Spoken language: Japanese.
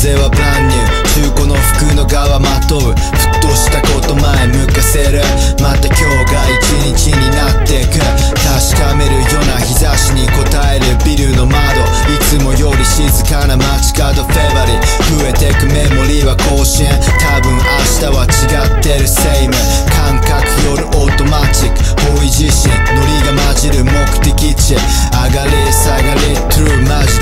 風はブランニュー、中古の服の側まとう、ふっとしたこと前向かせる。また今日が一日になってく、確かめるような日差しに応えるビルの窓、いつもより静かな街角フェバリー、増えてくメモリーは更新、多分明日は違ってるセイム、感覚夜オートマチック、方位自身ノリが混じる目的地、上がり下がり True マジ